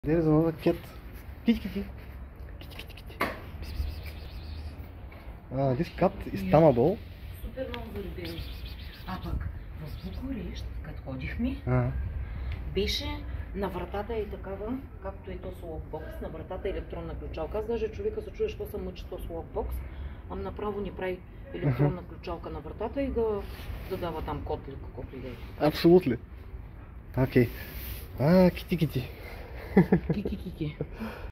There is another cat. Kitty, kitty. Kitty, kitty, kitty. This cat is tameable. Супер много заребени. А пък в Букурещ, като ходихме, беше на вратата и такава, както и то с локбокс, на вратата електронна ключалка. Аз даже човека се чуя, що съм мъчи то с локбокс, направо ни прави електронна ключалка на вратата и да дава там код или каквото и да е. Абсолютно. Окей. Кити, кити. Кики-кики.